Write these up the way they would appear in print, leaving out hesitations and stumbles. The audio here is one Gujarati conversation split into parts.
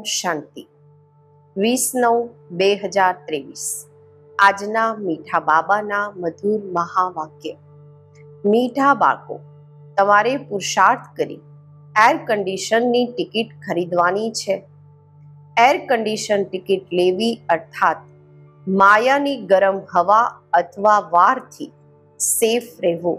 શાંતિ 20/9/2023 આજના મીઠા બાબાના મધુર મહાવાક્ય। મીઠા બાળકો, તમારે પુરુષાર્થ કરી એર કન્ડિશનની ટિકિટ ખરીદવાની છે। એર કન્ડિશન ટિકિટ લેવી અર્થાત માયાની ગરમ હવા અથવા વારથી સેફ રહેવું,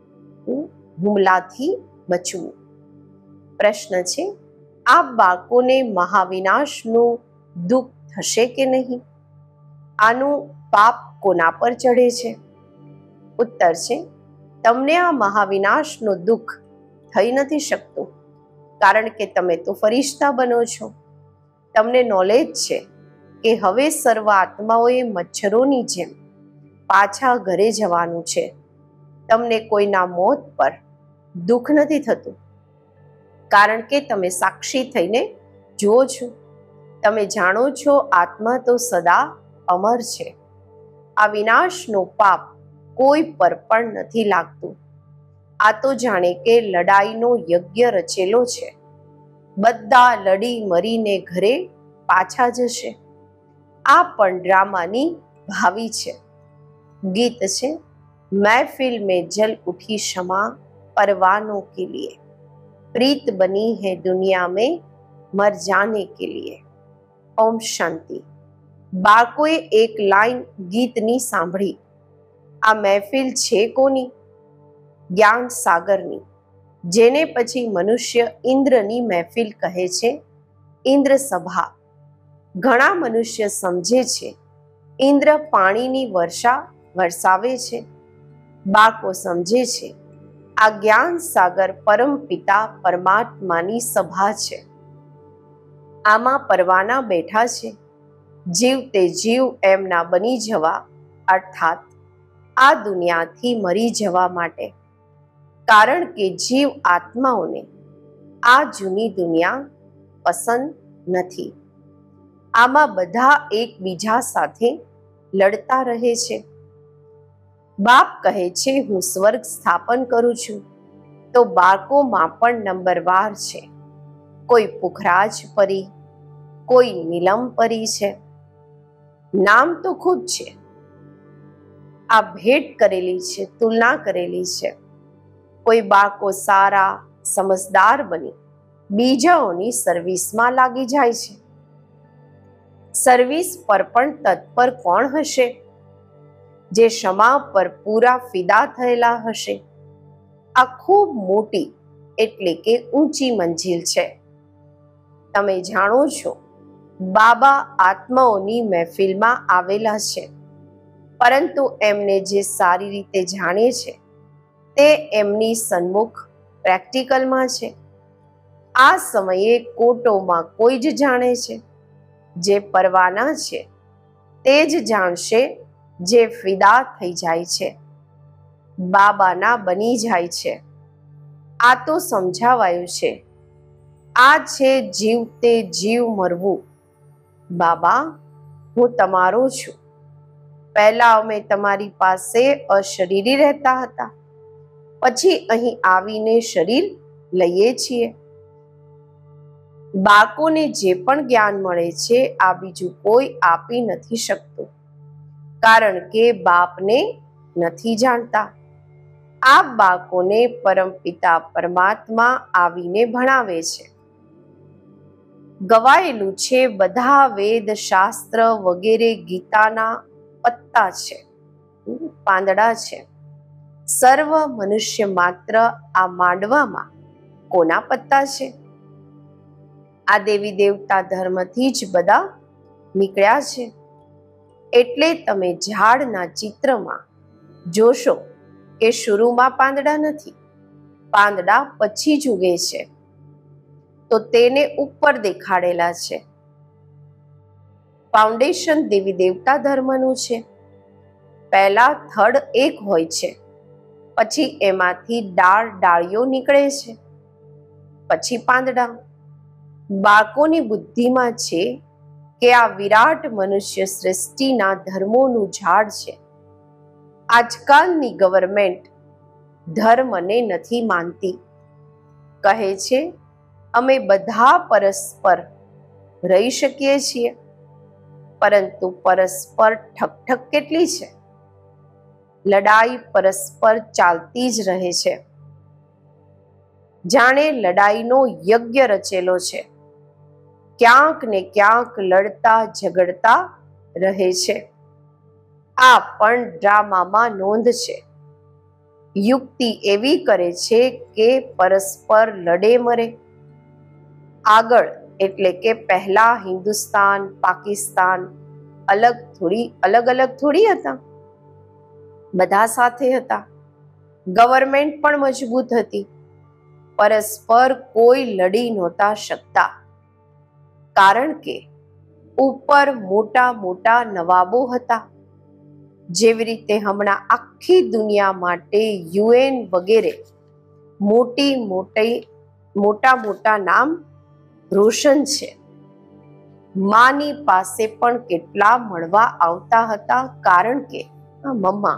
હુમલાથી બચવું। પ્રશ્ન છે, આ બાળકોને મહાવિનાશનું દુઃખ થશે કે નહીં? આનું પાપ કોના પર ચડે છે? ઉત્તર છે, તમને આ મહાવિનાશનું દુઃખ થઈ નથી શકતું, કારણ કે તમે તો ફરિશ્તા બનો છો। તમને નોલેજ છે કે હવે સર્વ આત્માઓએ મચ્છરોની જેમ પાછા ઘરે જવાનું છે। તમને કોઈના મોત પર દુઃખ નથી થતું, કારણ કે તમે સાક્ષી થઈને જુઓ છો। તમે જાણો છો આત્મા તો સદા અમર છે। આ વિનાશનું પાપ કોઈ પર પણ નથી લાગતું। આ તો જાણે કે લડાઈનો યજ્ઞ રચેલો છે। બધા લડી મરીને ઘરે પાછા જશે। આ પણ ડ્રામાની ભાવી છે। ગીત છે, महफिल में जल उठी क्षमा परवानों के लिए, प्रीत बनी है दुनिया में मर जाने के लिए। ओम शांति। બાળકોએ એક લાઈન ગીતની સાંભળી। આ મહેફિલ છે કોની? જ્ઞાન સાગરની, જેને પછી મનુષ્ય ઇન્દ્રની મહેફિલ કહે છે, ઇન્દ્ર સભા। ઘણા મનુષ્ય સમજે છે ઇન્દ્ર પાણીની વર્ષા વરસાવે છે। બાળકો સમજે છે આ જ્ઞાન સાગર પરમ પિતા પરમાત્માની સભા છે। આમાં પરવાના બેઠા છે। જીવ તે જીવ એમના બની જવા, અર્થાત આ દુનિયાથી મરી જવા માટે, કારણ કે જીવ આત્માઓને આ જૂની દુનિયા પસંદ નથી। આમાં બધા એકબીજા સાથે લડતા રહે છે। બાપ કહે છે હું સ્વર્ગ સ્થાપન કરું છું, તો બાળકોમાં પણ નંબરવાર છે। કોઈ પુખરાજ પરી, કોઈ નીલમ પરી છે। નામ તો ખૂબ છે। આ ભેટ કરેલી છે, તુલના કરેલી છે। કોઈ બાળકો સારા સમજદાર બની બીજાઓની સર્વિસમાં લાગી જાય છે। સર્વિસ પર પણ તત્પર કોણ હશે? જે ક્ષમા પર પૂરા ફિદા થયેલા હશે। આ ખૂબ મોટી એટલે કે ઊંચી મંજિલ છે। તમે જાણો છો બાબા આત્માઓની મહેફિલમાં આવેલા છે, પરંતુ એમને જે સારી રીતે જાણે છે તે એમની સન્મુખ પ્રેક્ટિકલમાં છે। આ સમયે કોટોમાં કોઈ જ જાણે છે। જે પરવાના છે તે જ જાણશે જે ફિદા થઈ જાય છે, બાબાના બની જાય છે। આ તો સમજાવાયું છે। આ છે જીવ તે જીવ મરવું। બાબા, હું તમારો છું। પહેલા અમે તમારી પાસે અશરીરી રહેતા હતા, પછી અહીં આવીને શરીર લઈએ છીએ। બાળકોને જે પણ જ્ઞાન મળે છે આ બીજું કોઈ આપી નથી શકતું, કારણ કે બાપને નથી જાણતા। આ બાળકોને પરમપિતા પરમાત્મા આવીને ભણાવે છે। ગવાયેલું છે બધા વેદ શાસ્ત્ર વગેરે ગીતાના પત્તા છે, પાંદડા છે। સર્વ મનુષ્ય માત્ર આ માંડવામાં કોના પત્તા છે? આ દેવી દેવતા ધર્મથી જ બધા નીકળ્યા છે। એટલે તમે ઝાડના ચિત્રમાં જોશો કે શરૂમાં પાંદડા નથી, પાંદડા પછી જ ઉગે છે, તો તેને ઉપર દેખાડેલા છે। ફાઉન્ડેશન દેવી દેવતા ધર્મનું છે। પહેલા થડ એક હોય છે, પછી એમાંથી ડાળીઓ નીકળે છે, પછી પાંદડા। બાળકોની બુદ્ધિમાં છે કે આ વિરાટ મનુષ્ય સૃષ્ટિના ધર્મોનું ઝાડ છે। આજકાલની ગવર્મેન્ટ ધર્મને નથી માનતી, કહે છે અમે બધા પરસ્પર રહી શકીએ છીએ, પરંતુ પરસ્પર ઠકઠક કેટલી છે. લડાઈ પરસ્પર ચાલતી જ રહે છે, જાણે લડાઈનો યજ્ઞ રચેલો છે. ક્યાંક ને ક્યાંક લડતા ઝઘડતા રહે છે. આ પણ ડ્રામામાં નોંધ છે. યુક્તિ એવી કરે છે કે પરસ્પર લડે મરે. આગળ એટલે કે પહેલા હિન્દુસ્તાન પાકિસ્તાન અલગ અલગ થોડી હતા, બધા સાથે હતા. ગવર્મેન્ટ પણ મજબૂત હતી. પરસ્પર કોઈ લડી નહોતા શકતા, કારણ કે ઉપર મોટા મોટા નવાબો હતા. જેવી રીતે હમણાં આખી દુનિયા માટે UN વગેરે મોટા મોટા નામ રોશન છે. માની પાસે પણ કેટલા મળવા આવતા હતા, કારણ કે મમ્મા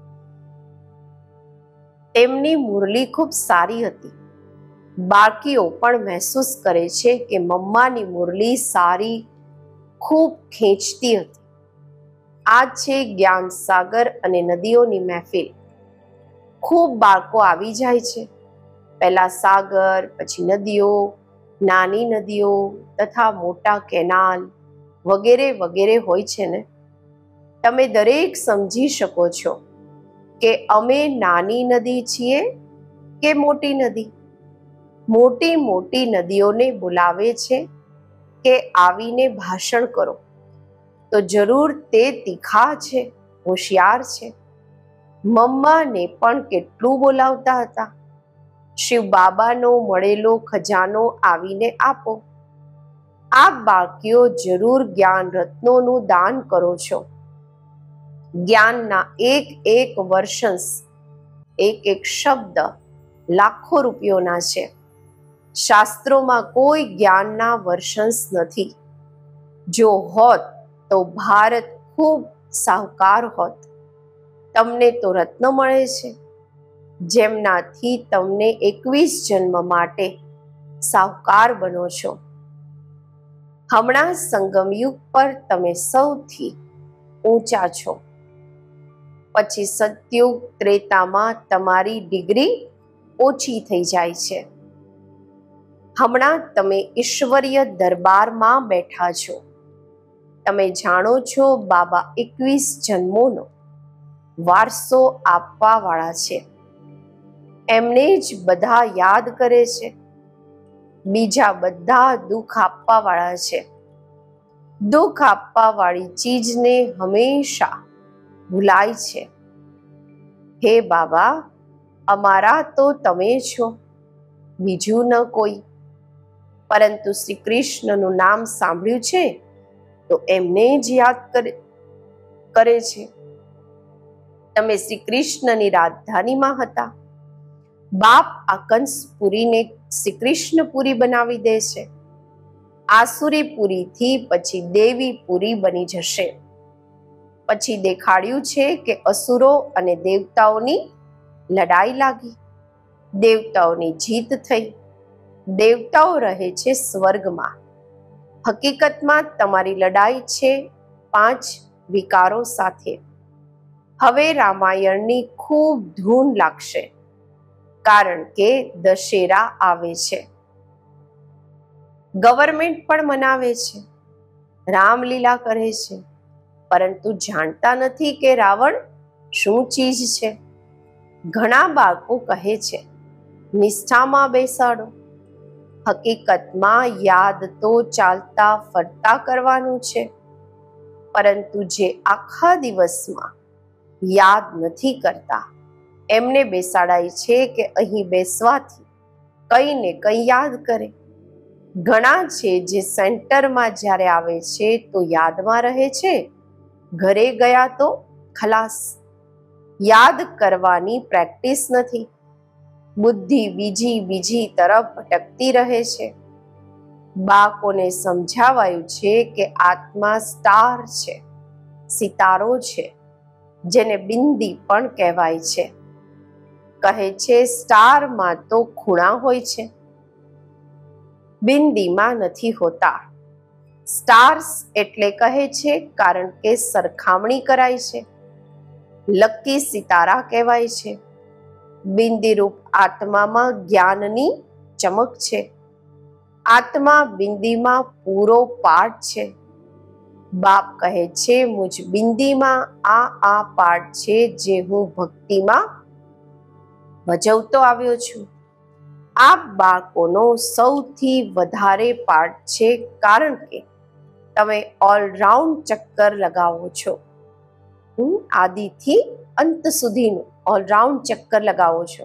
તેમની મુરલી ખૂબ સારી હતી. બાળકીઓ પણ મહેસૂસ કરે છે કે મમ્માની મુરલી સારી, ખૂબ ખેંચતી હતી. આ છે જ્ઞાન સાગર અને નદીઓની મહેફિલ. ખૂબ બાળકો આવી જાય છે. પહેલા સાગર, પછી નદીઓ, નાની નદીઓ તથા મોટા કેનાલ વગેરે વગેરે હોય છે ને. તમે દરેક સમજી શકો છો કે અમે નાની નદી છીએ કે મોટી નદી. મોટી મોટી નદીઓને બોલાવે છે કે આવીને ભાષણ કરો, તો જરૂર તે તીખા છે, હોશિયાર છે. મમ્માને પણ કેટલું બોલાવતા હતા, શિવ બાબાનો મળેલો ખજાનો આવીને આપો. આપ બાળકીઓ જરૂર જ્ઞાન રત્નોનું દાન કરો છો. જ્ઞાનના એક એક વર્ષન્સ, એક એક શબ્દ લાખો રૂપિયોના છે. શાસ્ત્રોમાં કોઈ જ્ઞાનના વર્ષન્સ નથી. જો હોત તો ભારત ખૂબ સાહુકાર હોત. તમને તો રત્ન મળે છે, જેમનાથી તમને 21 જન્મ માટે સાહુકાર બનો છો. હમણાં સંગમયુગ પર તમે સૌથી ઊંચા છો. પછી સતયુગ ત્રેતામાં તમારી ડિગ્રી ઓછી થઈ જાય છે. હમણાં તમે ઈશ્વરીય દરબારમાં બેઠા છો. તમે જાણો છો બાબા 21 જન્મોનો વારસો આપવા વાળા છે. એમને જ બધા યાદ કરે છે. બીજા બધા દુઃખ આપવા વાળા છે. દુઃખ આપવા વાળી ચીજને હંમેશા ભૂલાય છે. હે બાબા, અમારા તો તમે છો, બીજું ન કોઈ. પરંતુ શ્રી કૃષ્ણનું નામ સાંભળ્યું છે તો એમને જ યાદ કરે છે. તમે શ્રી કૃષ્ણની રાજધાનીમાં હતા. બાપ આ કંસપુરીને શ્રી કૃષ્ણપુરી બનાવી દે છે. આસુરીપુરીથી પછી દેવીપુરી બની જશે. પછી દેખાડ્યું છે કે અસુરો અને દેવતાઓની લડાઈ લાગી. દેવતાઓની જીત થઈ. દેવતાઓ રહે છે સ્વર્ગમાં. હકીકતમાં તમારી લડાઈ છે 5 વિકારો સાથે. હવે રામાયણની ખૂબ ધૂન લાગશે, કારણ કે દશેરા આવે છે. ગવર્મેન્ટ પણ મનાવે છે, રામલીલા કરે છે, પરંતુ જાણતા નથી કે રાવણ શું ચીજ છે. ઘણા બાળકો કહે છે નિષ્ઠામાં બેસાડો. હકીકતમાં યાદ તો ચાલતા ફરતા કરવાનું છે, પરંતુ જે આખા દિવસમાં યાદ નથી કરતા એમને બેસાડાય છે કે અહીં બેસવાથી કંઈ ને કંઈ યાદ કરે. ઘણા છે જે સેન્ટરમાં જ્યારે આવે છે તો યાદમાં રહે છે, ઘરે ગયા તો ખલાસ. યાદ કરવાની પ્રેક્ટિસ નથી. બુદ્ધિ બીજી તરફ ભટકતી રહે છે. બાળકોને સમજાવાયું છે કે આત્મા સ્ટાર છે, સિતારો છે, જેને બિંદી પણ કહેવાય છે. કહે છે સ્ટારમાં તો ખૂણા હોય છે, બિંદીમાં નથી હોતા. સ્ટાર્સ એટલે કહે છે કારણ કે સરખામણી કરાય છે. લકી સિતારા કહેવાય છે. બિંદીરૂપ આત્મામાં જ્ઞાનની ચમક છે. આત્મા બિંદીમાં પૂરો પાઠ છે. બાપ કહે છે મુજ બિંદીમાં આ પાઠ છે જે હું ભક્તિમાં ભજવતો આવ્યો છું. આ બાળકોનો સૌથી વધારે પાઠ છે કારણ કે તમે ઓલરાઉન્ડ ચક્કર લગાવો છો. આદિથી અંત સુધીનું ઓલરાઉન્ડ ચક્કર લગાવો છો.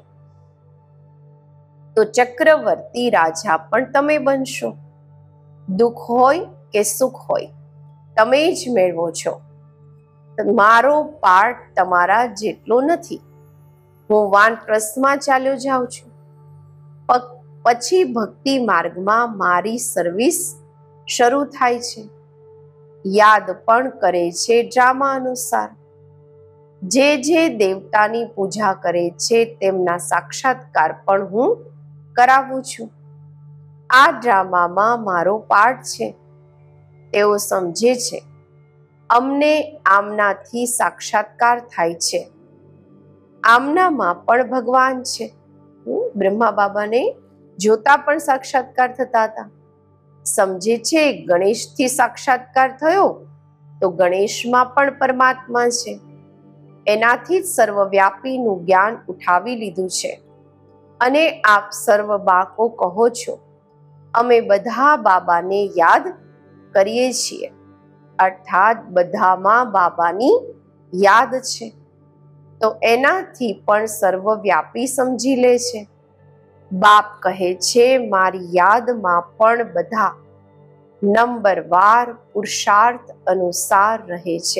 તો ચક્રવર્તી રાજા પણ તમે બનશો. દુઃખ હોય કે સુખ હોય તમે જ મેળવો છો. મારો પાર્ટ તમારા જેટલો નથી. હું વાનપ્રસ્થમાં ચાલ્યો જાઉં છું. પછી ભક્તિ માર્ગમાં મારી સર્વિસ શરૂ થાય છે. યાદ પણ કરે છે ડ્રામા અનુસાર. જે દેવતાની પૂજા કરે છે તેમના સાક્ષાત્કાર પણ હું કરાવું છું. આ ડ્રામામાં મારો પાર્ટ છે. તેઓ સમજે છે અમને આમનાથી સાક્ષાત્કાર થાય છે. આમનામાં પણ ભગવાન છે. બ્રહ્મા બાબાને જોતા પણ સાક્ષાત્કાર થતા હતા. સમજે છે ગણેશથી સાક્ષાત્કાર થયો તો ગણેશમાં પણ પરમાત્મા છે. એનાથી જ સર્વવ્યાપીનું જ્ઞાન ઉઠાવી લીધું છે. અને આપ સર્વ બાળકો કહો છો અમે બધા બાબાને યાદ કરીએ છીએ. અર્થાત બધામાં બાબાની યાદ છે. તો એનાથી પણ સર્વવ્યાપી સમજી લે છે. બાપ કહે છે મારી યાદમાં પણ બધા નંબરવાર પુરુષાર્થ અનુસાર રહે છે.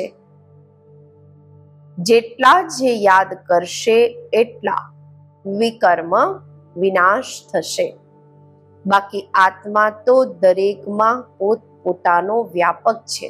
જેટલા જે યાદ કરશે એટલા વિકર્મ વિનાશ થશે. બાકી આત્મા તો દરેકમાં પોતાનો વ્યાપક છે.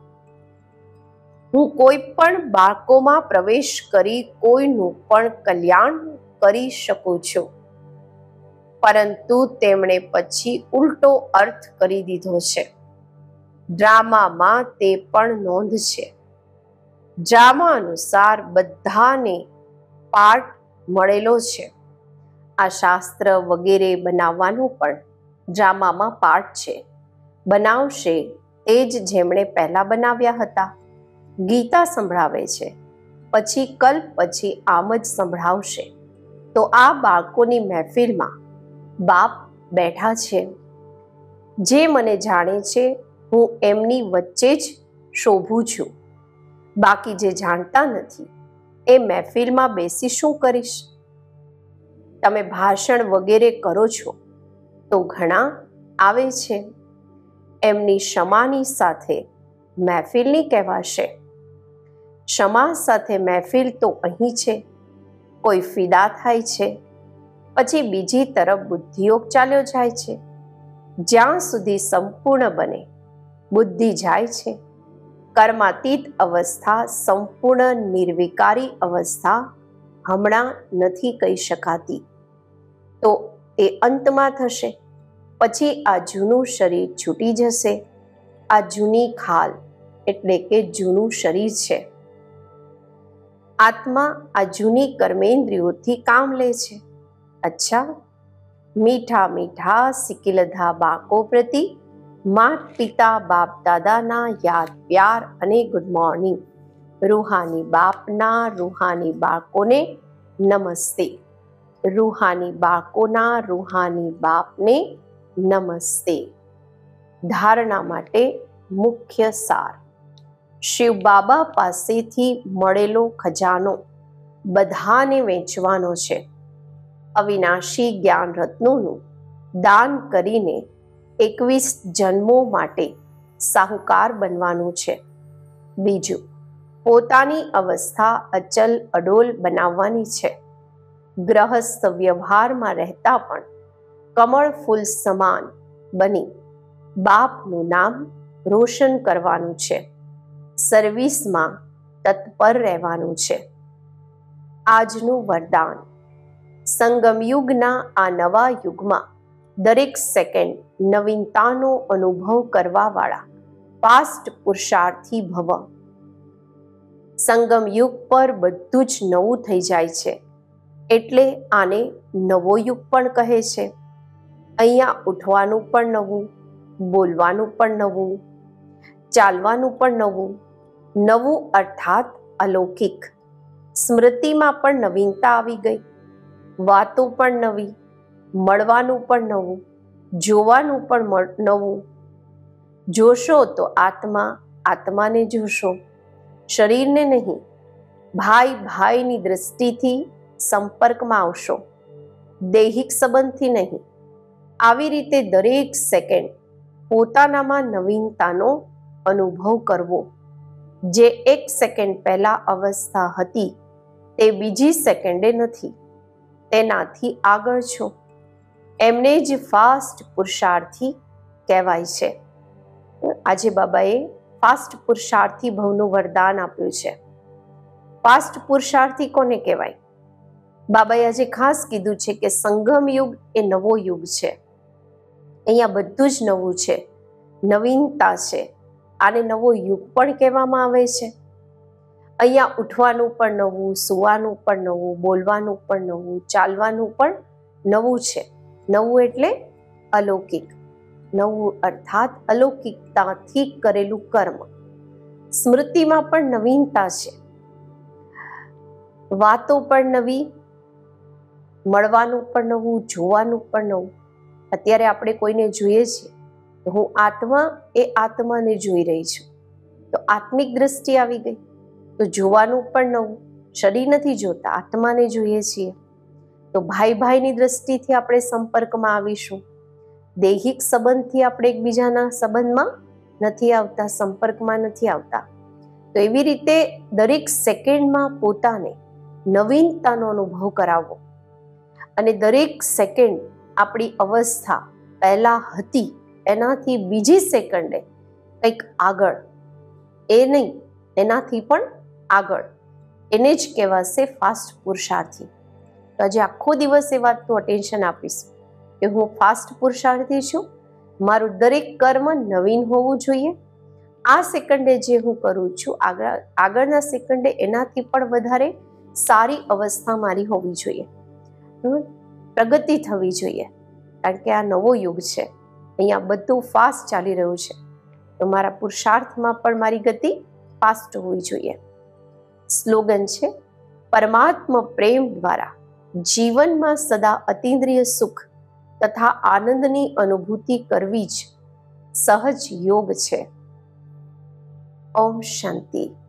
હું કોઈ પણ બાળકોમાં પ્રવેશ કરી કોઈનું પણ કલ્યાણ કરી શકું છું. પરંતુ તેમણે પછી ઉલટો અર્થ કરી દીધો છે. ડ્રામામાં તે પણ નોંધ છે. ડ્રામા અનુસાર બધાને પાઠ મળેલો છે. આ શાસ્ત્ર વગેરે બનાવવાનો પણ ડ્રામામાં પાઠ છે. બનાવશે તે જ જેમણે પહેલા બનાવ્યા હતા. ગીતા સંભળાવે છે પછી કલ્પ પછી આમ જ સંભળાવશે. તો આ બાળકોની મહેફિલમાં બાપ બેઠા છે. જે મને જાણે છે હું એમની વચ્ચે જ શોભું છું. બાકી જે જાણતા નથી એ મહેફિલમાં બેસી શું કરીશ? તમે ભાષણ વગેરે કરો છો તો ઘણા આવે છે. એમની ક્ષમાની સાથે મહેફિલની કહેવાશે. ક્ષમા સાથે મહેફિલ તો અહીં છે. કોઈ ફિદા થાય છે પછી બીજી તરફ બુદ્ધિયોગ ચાલ્યો જાય છે. જ્યાં સુધી સંપૂર્ણ બને બુદ્ધિ જાય છે. કર્માતીત અવસ્થા સંપૂર્ણ નિર્વિકારી અવસ્થા હમણાં નથી કહી શકાતી. તો એ અંતમાં થશે. પછી આ જૂનું શરીર છૂટી જશે. આ જૂની ખાલ એટલે કે જૂનું શરીર છે. આત્મા આ જૂની કર્મેન્દ્રિયોથી કામ લે છે. અચ્છા, મીઠા મીઠા સિકિલધા બાળકો પ્રતિ માત પિતા બાપ દાદાના યાદ પ્યાર અને ગુડ મોર્નિંગ. રૂહાની બાપના રૂહાની બાળકોને નમસ્તે. રૂહાની બાળકોના રૂહાની બાપને નમસ્તે. ધારણા માટે મુખ્ય સાર. શિવ બાબા પાસેથી મળેલો ખજાનો બધાને વહેંચવાનો છે. અવિનાશી જ્ઞાન રત્નોનું દાન કરીને 21 જન્મો માટે સાહુકાર બનવાનું છે. બીજું, પોતાની અવસ્થા અચલ અડોલ બનાવવાની છે. ગ્રહસ્થ વ્યવહારમાં રહેતા પણ કમળ ફૂલ સમાન બની બાપનું નામ રોશન કરવાનું છે. સર્વિસમાં તત્પર રહેવાનું છે. આજનું વરદાન. સંગમ યુગના આ નવા યુગમાં દરેક સેકન્ડ નવીનતાનો અનુભવ કરવાવાળા ફાસ્ટ પુરુષાર્થી ભવ. સંગમ યુગ પર બધું જ નવું થઈ જાય છે, એટલે આને નવો યુગ પણ કહે છે. અહીંયા ઉઠવાનું પણ નવું, બોલવાનું પણ નવું, ચાલવાનું પણ નવું. નવું અર્થાત અલૌકિક. સ્મૃતિમાં પણ નવીનતા આવી ગઈ, વાતો પણ નવી, મળવાનું પણ નવું, જોવાનું પણ નવું. જોશો તો આત્મા, આત્માને જોશો, શરીરને નહીં. ભાઈ ભાઈની દ્રષ્ટિથી સંપર્કમાં આવશો, દૈહિક સંબંધથી નહીં. આવી રીતે દરેક સેકન્ડ પોતાનામાં નવીનતાનો અનુભવ કરવો. જે એક સેકન્ડ પહેલા અવસ્થા હતી તે બીજી સેકન્ડે નથી, તેનાથી આગળ છો. એમને જ ફાસ્ટ પુરુષાર્થી કહેવાય છે. આજે બાબાએ ફાસ્ટ પુરુષાર્થી ભવનું વરદાન આપ્યું છે. ફાસ્ટ પુરુષાર્થી કોને કહેવાય? બાબાએ આજે ખાસ કીધું છે કે સંગમ યુગ એ નવો યુગ છે. અહીંયા બધું જ નવું છે, નવીનતા છે. આને નવો યુગ પણ કહેવામાં આવે છે. અહીંયા ઉઠવાનું પણ નવું, સૂવાનું પણ નવું, બોલવાનું પણ નવું, ચાલવાનું પણ નવું છે. નવું એટલે અલૌકિક. નવું અર્થાત અલૌકિકતાથી કરેલું કર્મ. સ્મૃતિમાં પણ નવીનતા છે, વાતો પણ નવી, મળવાનું પણ નવું, જોવાનું પણ નવું. અત્યારે આપણે કોઈને જોઈએ છીએ, હું આત્મા એ આત્માને જોઈ રહી છું, તો આત્મિક દ્રષ્ટિ આવી ગઈ. તો જોવાનું પણ નવું, શરીર નથી જોતા, આત્માને જોઈએ છીએ. તો ભાઈ ભાઈની દ્રષ્ટિથી આપણે સંપર્કમાં આવીશું. દૈહિક સંબંધથી આપણે એકબીજાના સંબંધમાં નથી આવતા, સંપર્કમાં નથી આવતા. તો એવી રીતે દરેક સેકન્ડમાં પોતાને નવીનતાનો અનુભવ કરાવવો. અને દરેક સેકન્ડ આપણી અવસ્થા પહેલા હતી એનાથી બીજી સેકન્ડે કંઈક આગળ, એ નહીં, એનાથી પણ આગળ. એને જ કહેવાશે ફાસ્ટ પુરુષાર્થી. તો આજે આખો દિવસ એ વાતનું અટેન્શન આપીશ કે હું ફાસ્ટ પુરુષાર્થી છું. મારું દરેક કર્મ નવીન હોવું જોઈએ. આ સેકન્ડે જે હું કરું છું, આગળના સેકન્ડે એનાથી પણ વધારે સારી અવસ્થા મારી હોવી જોઈએ, પ્રગતિ થવી જોઈએ. કારણ કે આ નવો યુગ છે, અહીંયા બધું ફાસ્ટ ચાલી રહ્યું છે. તો મારા પુરુષાર્થમાં પણ મારી ગતિ ફાસ્ટ હોવી જોઈએ. સ્લોગન છે, પરમાત્મા પ્રેમ દ્વારા જીવનમાં સદા અતિન્દ્રિય સુખ તથા આનંદની અનુભૂતિ કરવી જ સહજ યોગ છે. ઓમ શાંતિ.